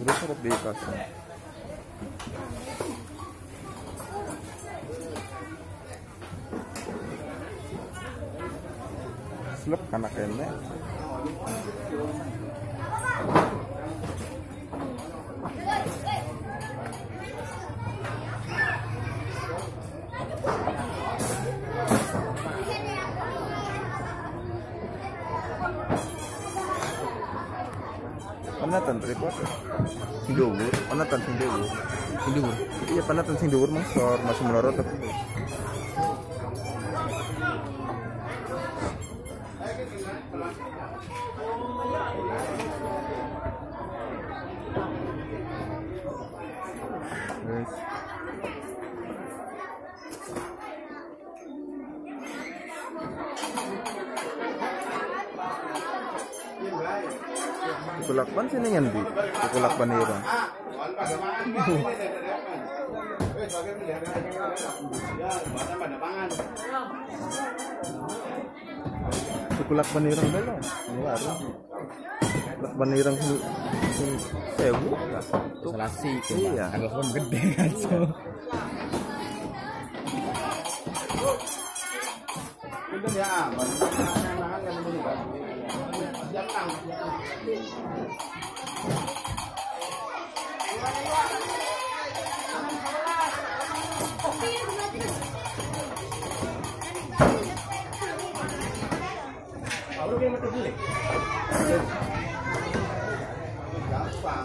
besar di kasar. Slep kanak kene. Panatan tripod. Sing dhuwur, panatan sing dhuwur. Sing dhuwur. Iya, panatan sing dhuwur mengsor, masih melorot tapi. Yes. Kulakban sini ngendi? Kulakban irang. Kulakban irang dulu. Baru. Kulakban irang sewu. Selasi itu. Iya. Agak pun gede kan so. Udah ya, makan kan dulu kan. Jangan. Baru dia mati dulu. Gampang.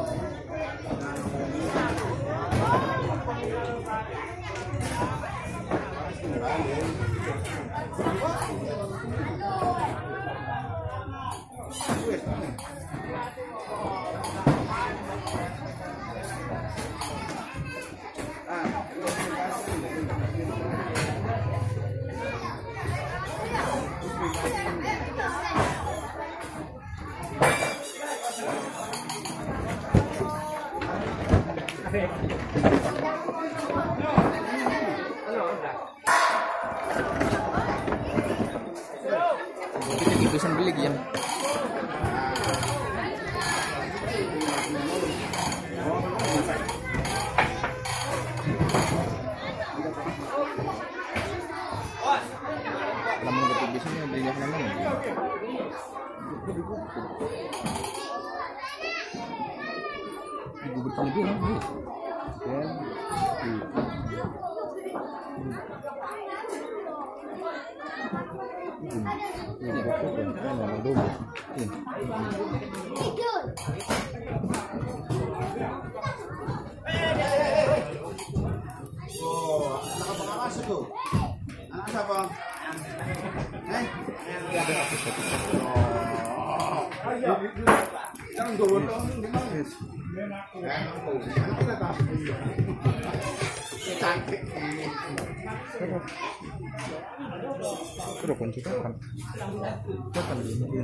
Itu sembeli gian. Lamun betul di sini belinya nama nih. Ibu bertemu dulu nih. Oh, anak pengawas itu. Anak siapa? Jangan dulu dong, gimana? Cantik. Sudah kunci kan? Kapan ini?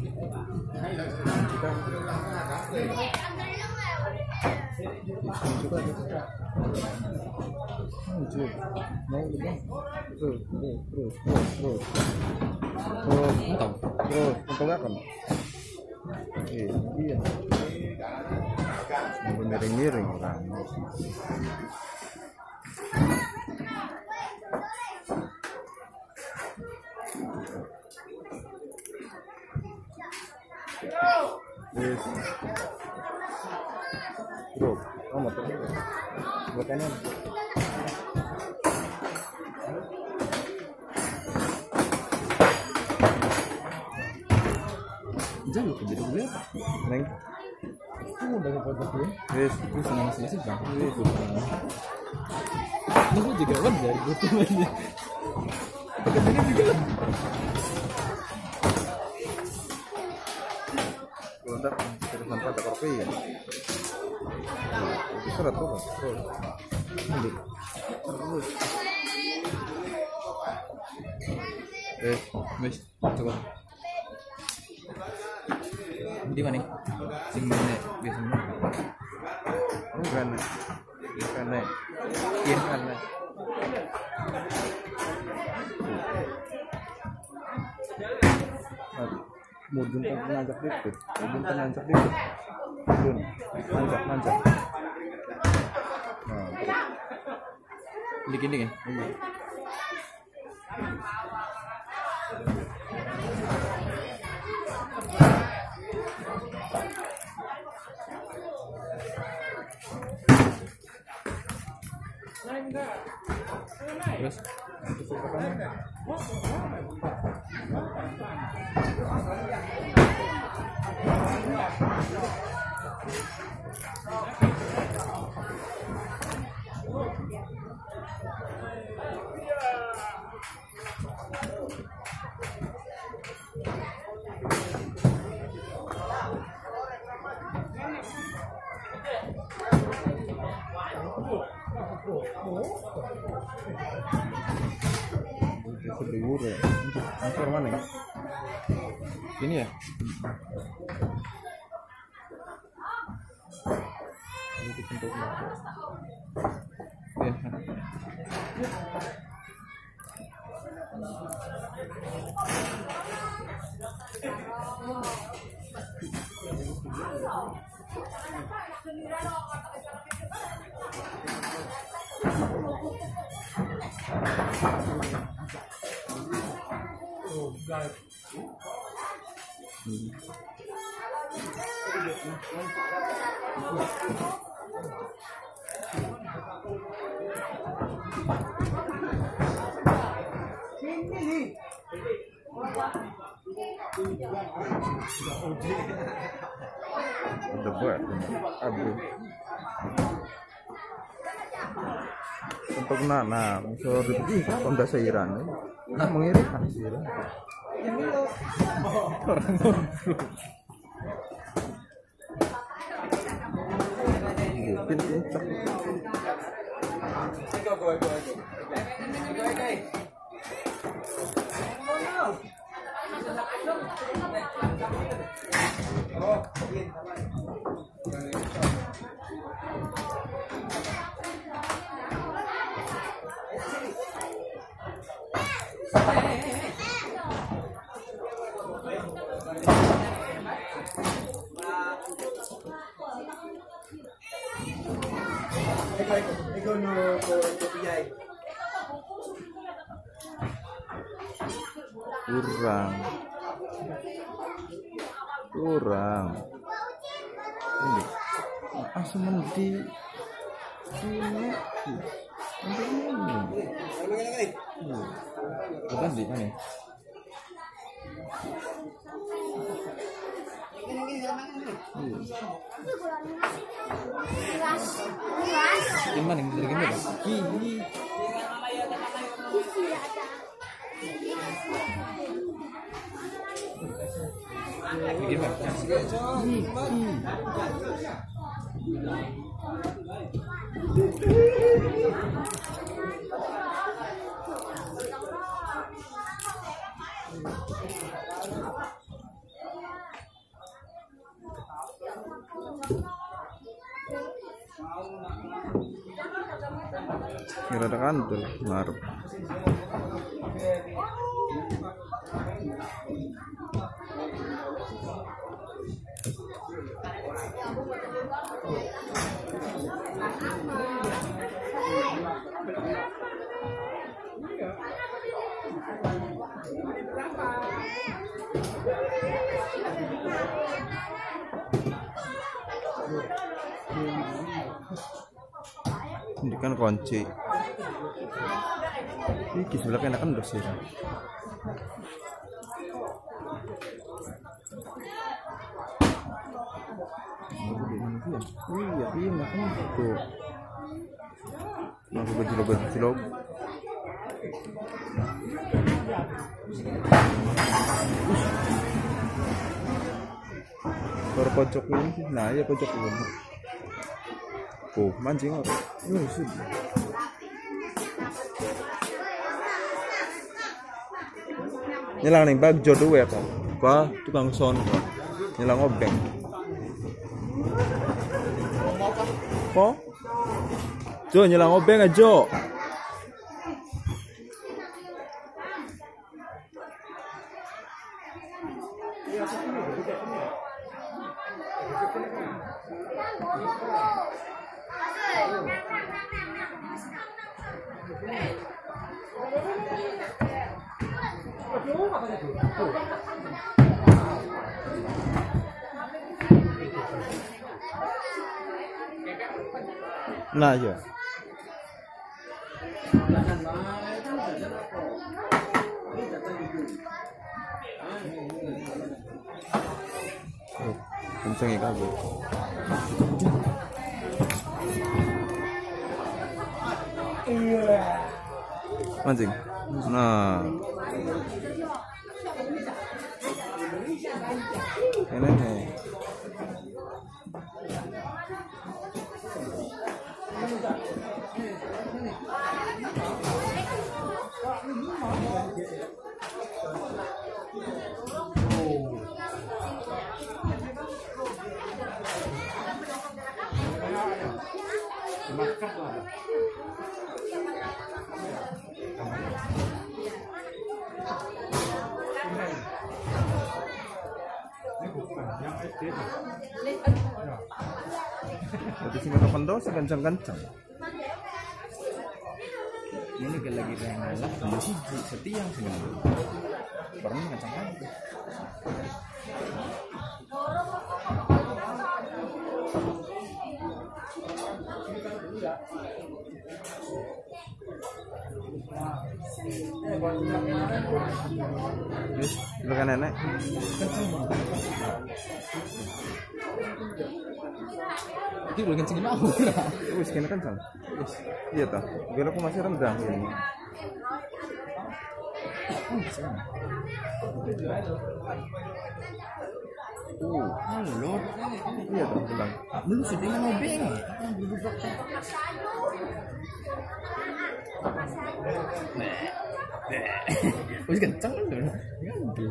Terus, untungnya kan? Iya. Miring-miring kan. Yes. Bro, motor. Buat kanan. Jangan ke beda gue. Neng. Kamu udah ke foto gue. Yes. Gue senang sih bang. Yes. Ini gue juga kan dari gue tuh aja. Pakai juga. Untuk terusan pada kopi ya. Itu surat tuh kan. Terus. Wes, coba. Di mana? Sing mana biasanya? Bukan. Iya kan. Mudun kan ngajak dikit. Turun. Manjat, manjat. Nah, Gini kan? Terus kedua ya. Motor mana ya? ini ya. Ini bentuknya. Ya. Ada buat abu. Untuk nah, unsur itu Honda Seiran. Nah, mengirikan Seiran. kurang ini sementi ini Bukan di mana? Gimana yang gini kan? Gini. Kira ada kantor ngarep. Ini kan kunci. Ini sebelah kena kan dos ya. Iya, iya makan tuh. Mau baju-baju. Baru pojok ini, nah ya pojok ini. Oh, mancing apa? Oh, sudah. Nyelang nih bagjo duwe apa? Wah, tukang sono. Nyelang obeng. Kok? Jo nyelang obeng aja. Nah ya. Kenceng ya kabel. Mancing. Nah. Ini nih. Jadi sing pendol sekencang-kencang. Ini lagi rengalah sama siji setiang sih. Pernah kencang-kencang. Wis, bukan nenek. Iki udah kencengin aku. Wis kene kencang. Wis. Iya toh. Belokku masih rendah ini. Halo. Iya toh, bilang. Belum sudah ngobeng. Wis kenceng lho. Ganti.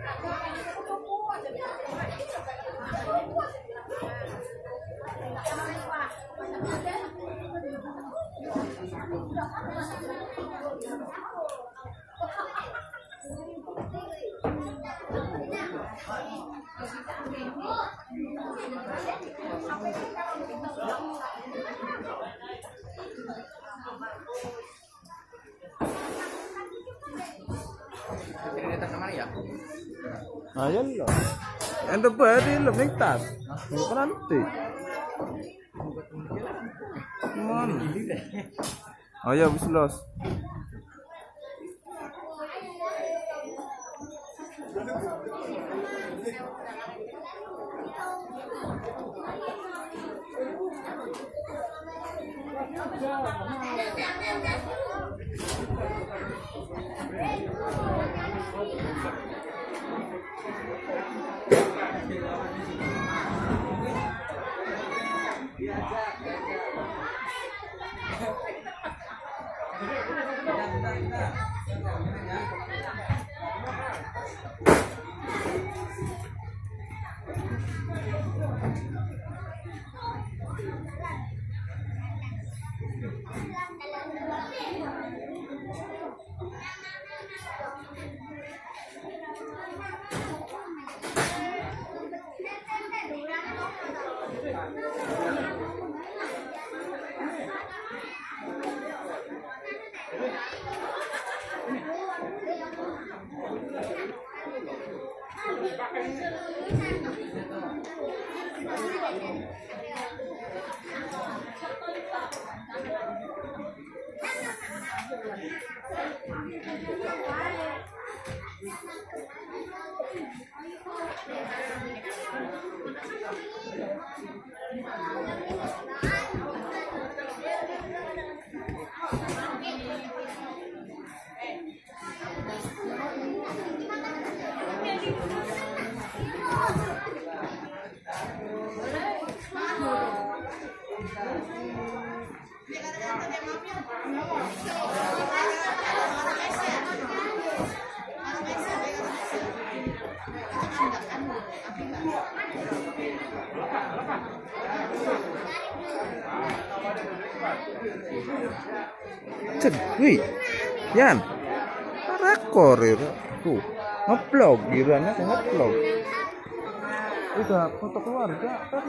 Ayo lo. Endo bari lo ning tas. Bukan nanti. Mon. Ayo wis los. Cek, wih, Yan, rekor itu, tuh, ngeplog, girannya ngeplog. Udah foto keluarga tapi